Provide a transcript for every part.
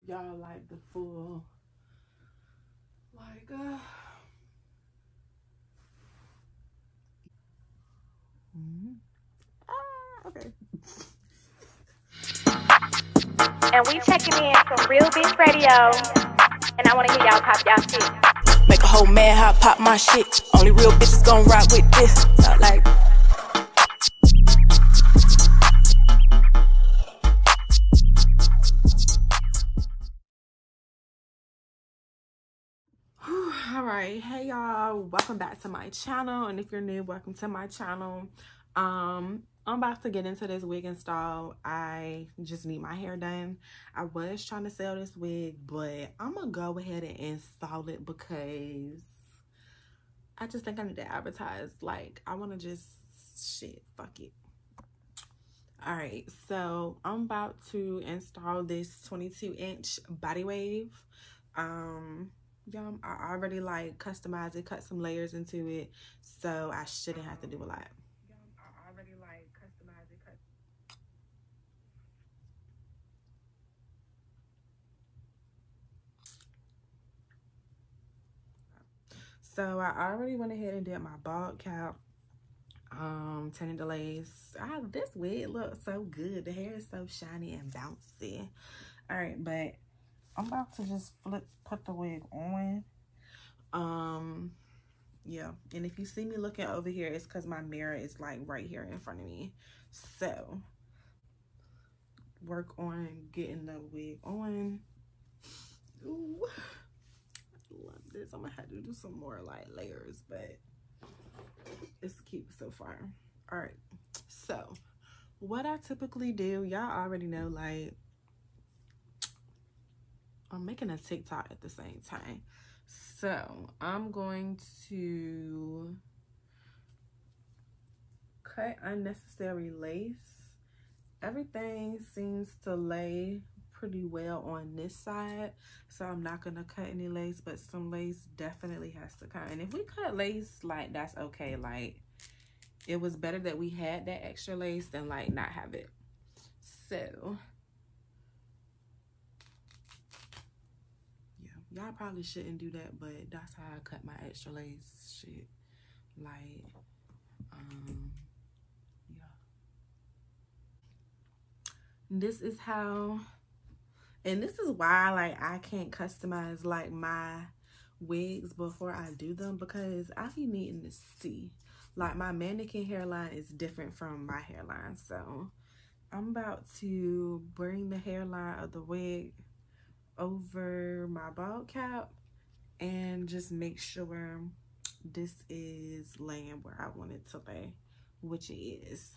y'all like the full, like, okay. And we checking in from Real Bitch Radio. And I wanna hear y'all pop y'all shit. Make a whole mad hot pop my shit. Only real bitches gon' rock with this. Talk like. All right, hey y'all, welcome back to my channel. And if you're new, welcome to my channel. I'm about to get into this wig install. I just need my hair done. I was trying to sell this wig, but I'm gonna go ahead and install it because I just think I need to advertise. Like, I want to just fuck it. All right, so I'm about to install this 22-inch body wave. Yeah, I already like customized it, cut some layers into it, so I shouldn't have to do a lot. So I already went ahead and did my bald cap, tinted the lace. This wig looks so good. The hair is so shiny and bouncy. All right, but I'm about to just put the wig on. Yeah, and if you see me looking over here, it's because my mirror is like right here in front of me. So work on getting the wig on. Ooh, I love this. I'm gonna have to do some more like layers, but it's cute so far. All right, so what I typically do, y'all already know, like, I'm making a TikTok at the same time. So I'm going to cut unnecessary lace. Everything seems to lay pretty well on this side, so I'm not gonna cut any lace, but some lace definitely has to cut. And if we cut lace, like, that's okay. Like, it was better that we had that extra lace than like not have it. So yeah, y'all probably shouldn't do that, but that's how I cut my extra lace shit. Like, yeah, this is how. And this is why, like, I can't customize like my wigs before I do them, because I be needing to see. Like, my mannequin hairline is different from my hairline. So I'm about to bring the hairline of the wig over my bald cap and just make sure this is laying where I want it to lay, which it is.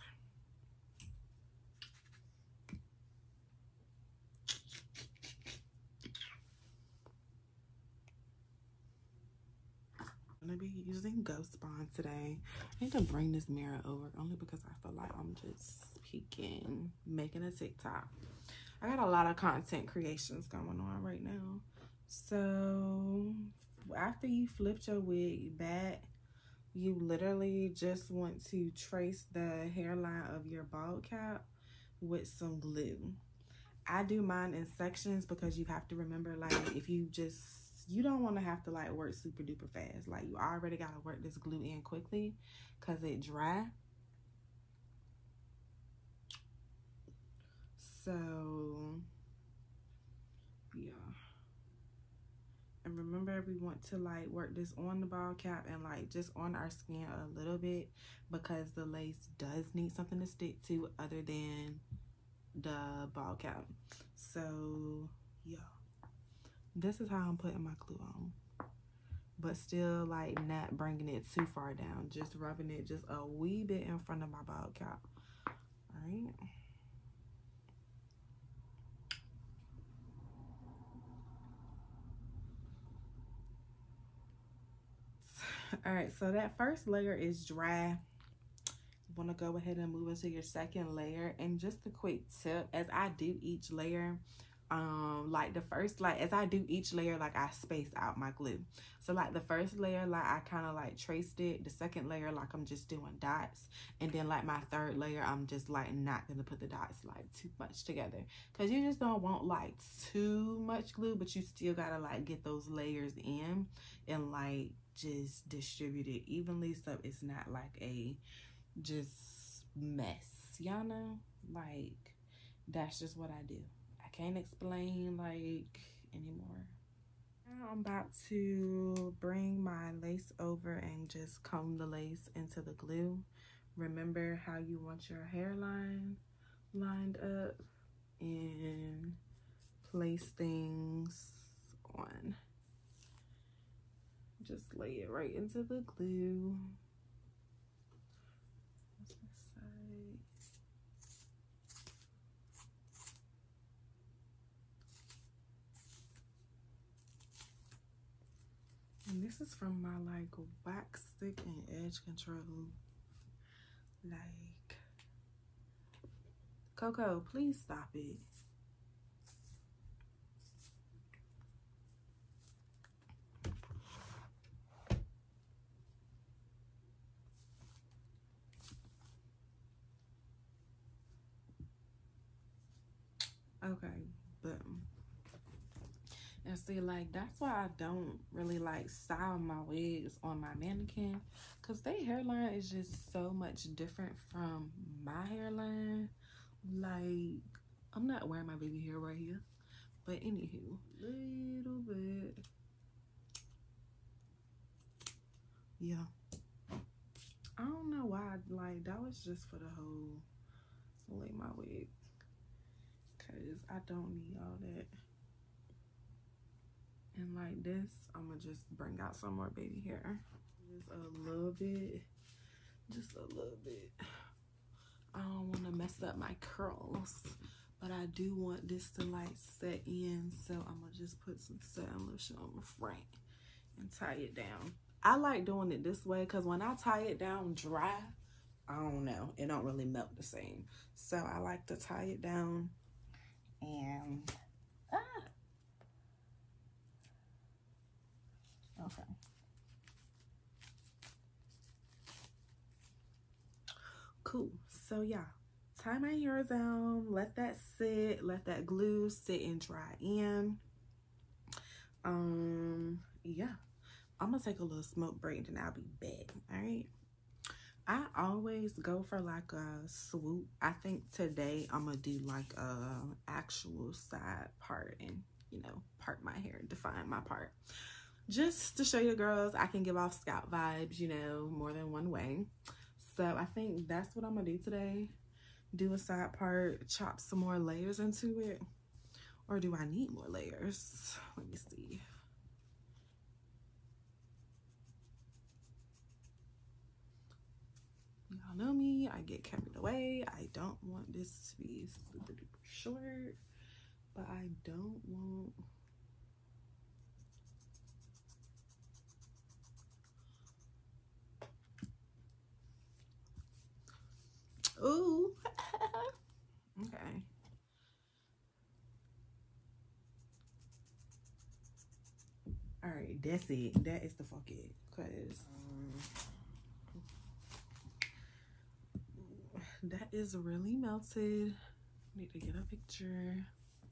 I'm gonna be using Ghost Bond today. I need to bring this mirror over only because I feel like I'm just peeking, making a TikTok. I got a lot of content creations going on right now. So after you flipped your wig back, you literally just want to trace the hairline of your bald cap with some glue. I do mine in sections because you have to remember, like, if you don't want to have to like work super duper fast. Like, you already got to work this glue in quickly because it dry. So yeah, and remember, we want to like work this on the bald cap and like just on our skin a little bit, because the lace does need something to stick to other than the bald cap. So yeah, this is how I'm putting my glue on, but still like not bringing it too far down, just rubbing it just a wee bit in front of my bald cap. All right. All right, so that first layer is dry. You want to go ahead and move into your second layer. And just a quick tip, as I do each layer, like the first, like as I do each layer, like I space out my glue. So like the first layer, like I kind of like traced it. The second layer, like I'm just doing dots, and then like my third layer, I'm just like not gonna put the dots like too much together, because you just don't want like too much glue, but you still gotta like get those layers in and like just distribute it evenly so it's not like a just mess, y'all know. Like that's just what I do. I can't explain like anymore. Now I'm about to bring my lace over and just comb the lace into the glue. Remember how you want your hairline lined up, and place things on. Just lay it right into the glue. This side. And this is from my like wax stick and edge control. Like, Coco, please stop it. Okay, boom. And see, like, that's why I don't really like style my wigs on my mannequin, because their hairline is just so much different from my hairline. Like, I'm not wearing my baby hair right here, but anywho, little bit. Yeah. I don't know why, like, that was just for the whole, lay my wig, because I don't need all that. And like this, I'm gonna just bring out some more baby hair. Just a little bit, just a little bit. I don't want to mess up my curls, but I do want this to like set in, so I'm gonna just put some setting lotion on the front and tie it down. I like doing it this way because when I tie it down dry, I don't know, it don't really melt the same. So I like to tie it down and okay. Cool. So yeah, tie my hair down, let that sit, let that glue sit and dry in. Yeah, I'm gonna take a little smoke break and I'll be back. All right. I always go for like a swoop. I think today I'm gonna do like a actual side part and, you know, part my hair, define my part. Just to show you girls, I can give off scalp vibes, you know, more than one way. So I think that's what I'm gonna do today. Do a side part, chop some more layers into it. Or do I need more layers? Let me see. Y'all know me, I get carried away. I don't want this to be super duper short, but I don't want ooh. Okay. All right, that's it. That is the fuck it. Cause that is really melted. Need to get a picture.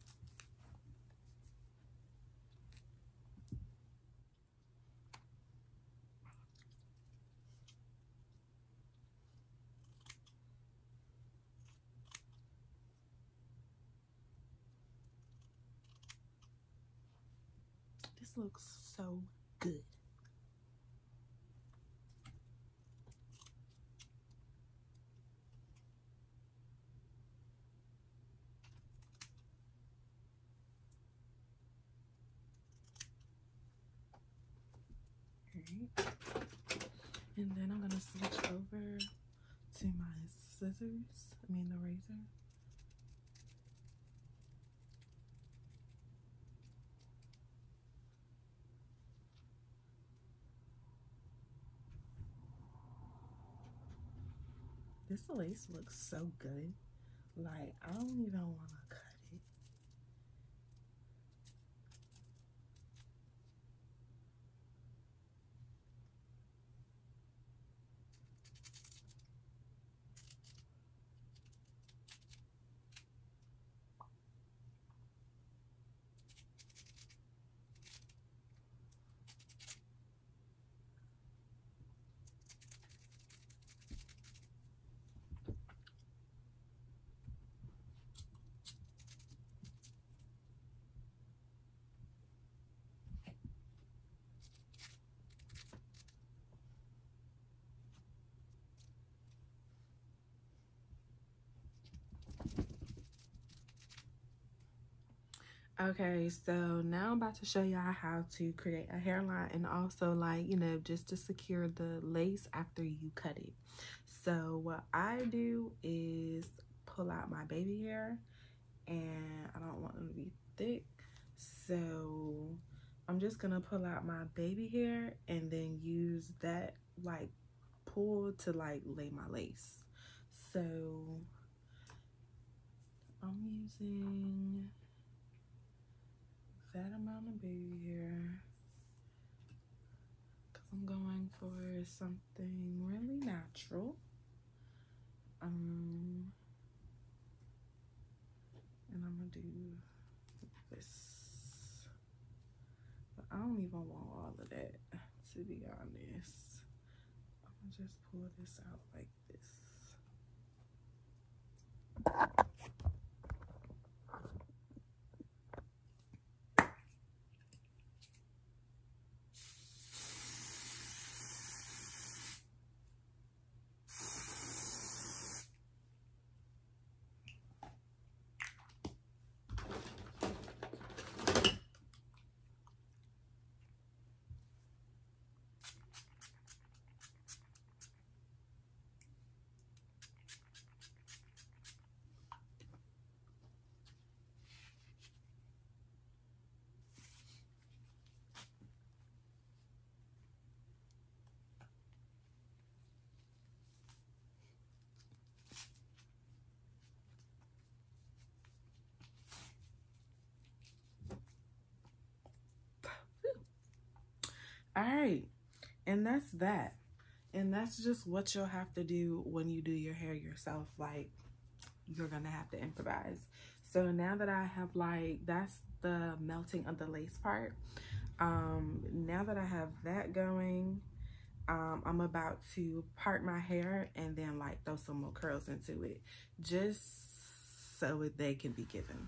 This looks so good. Alright. And then I'm gonna switch over to my scissors. I mean the razor. This lace looks so good. Like, I don't even want to cut it. Okay, so now I'm about to show y'all how to create a hairline and also, like, you know, just to secure the lace after you cut it. So what I do is pull out my baby hair, and I don't want them to be thick, so I'm just gonna pull out my baby hair and then use that like pull to like lay my lace. So I'm using that amount of baby hair because I'm going for something really natural. And I'm gonna do this, but I don't even want all of that, to be honest. I'm gonna just pull this out like this. All right, and that's that. And that's just what you'll have to do when you do your hair yourself. Like, you're gonna have to improvise. So now that I have, like, that's the melting of the lace part. Now that I have that going, I'm about to part my hair and then like throw some more curls into it, just so they can be given.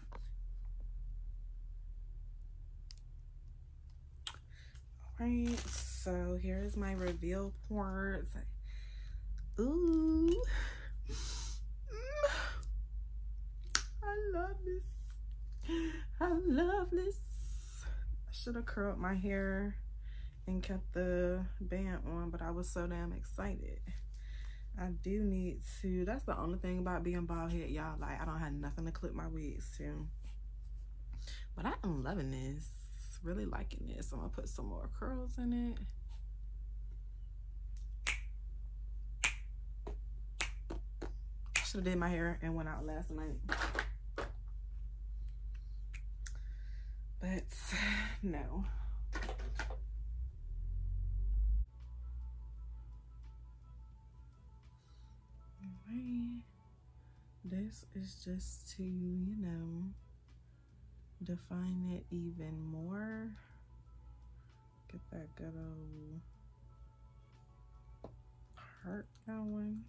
Right, so here's my reveal part. Ooh, I love this. I love this. I should have curled my hair and kept the band on, but I was so damn excited. I do need to, that's the only thing about being bald head, y'all. Like, I don't have nothing to clip my wigs to. But I am loving this. Really liking this. I'm gonna put some more curls in it. Should have did my hair and went out last night, but no. Alright, this is just to, you know, define it even more. Get that good old part going.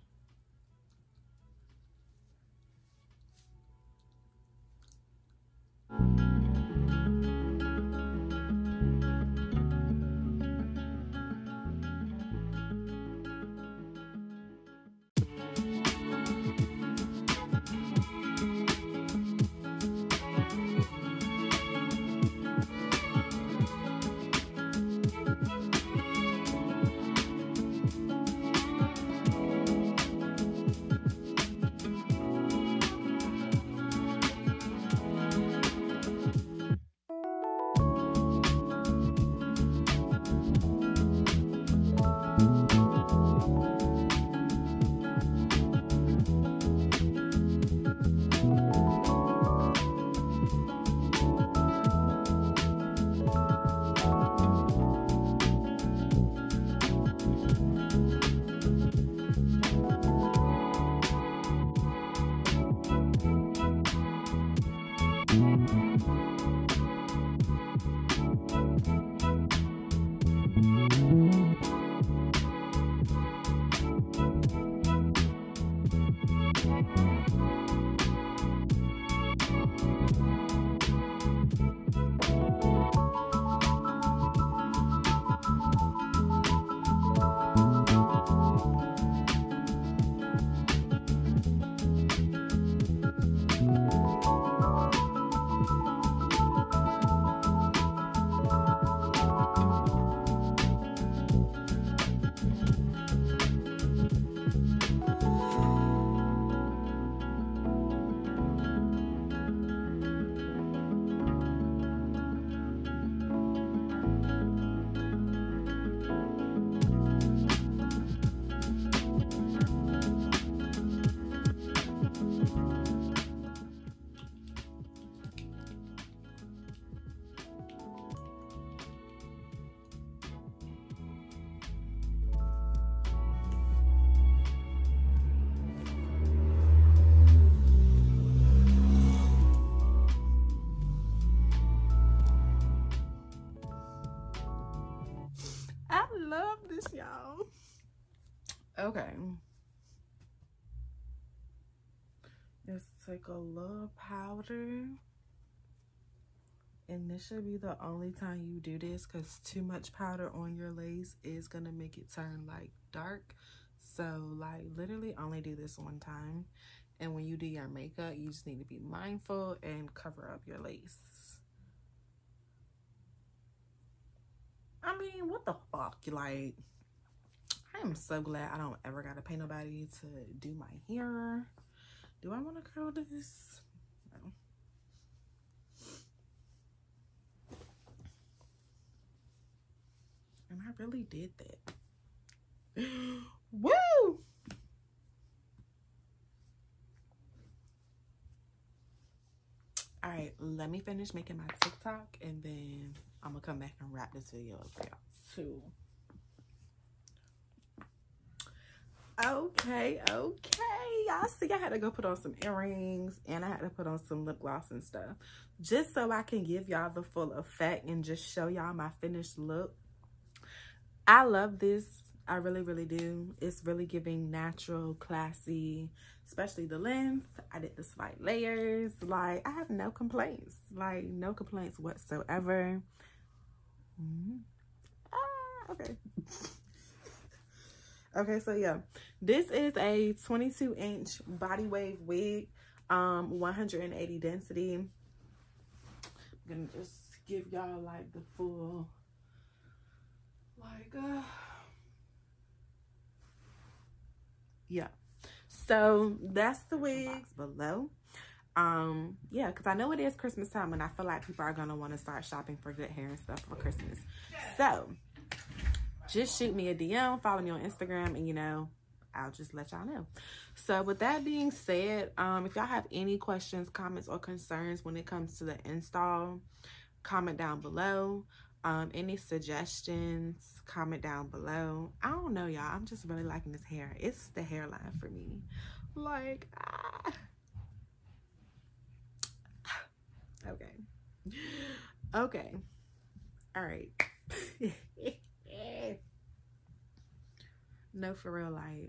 love this, y'all. Okay. Let's take a little powder. And this should be the only time you do this, because too much powder on your lace is going to make it turn like dark. So like literally only do this one time. And when you do your makeup, you just need to be mindful and cover up your lace. I mean, what the fuck? Like, I am so glad I don't ever gotta pay nobody to do my hair. Do I want to curl this? No. And I really did that. Woo! All right, let me finish making my TikTok, and then I'm gonna come back and wrap this video up for y'all too. Okay. Y'all see, I had to go put on some earrings, and I had to put on some lip gloss and stuff, just so I can give y'all the full effect and just show y'all my finished look. I love this. I really, really do. It's really giving natural, classy, especially the length. I did the slight layers. Like, I have no complaints. Like, no complaints whatsoever. Okay. Okay, so yeah. This is a 22-inch body wave wig, 180 density. I'm gonna just give y'all like the full, like, yeah. So that's the wigs below. Yeah, because I know it is Christmas time, and I feel like people are gonna want to start shopping for good hair and stuff for Christmas. So just shoot me a DM, follow me on Instagram, and you know, I'll just let y'all know. So with that being said, if y'all have any questions, comments, or concerns when it comes to the install, comment down below. Any suggestions, comment down below. I don't know, y'all. I'm just really liking this hair. It's the hairline for me. Like, okay. All right. No, for real, like.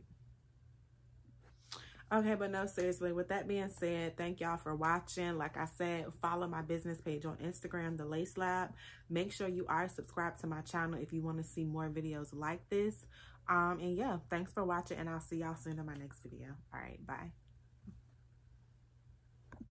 Okay, but no, seriously, with that being said, thank y'all for watching. Like I said, follow my business page on Instagram, The Lace Lab. Make sure you are subscribed to my channel if you want to see more videos like this. And yeah, thanks for watching, and I'll see y'all soon in my next video. All right, bye.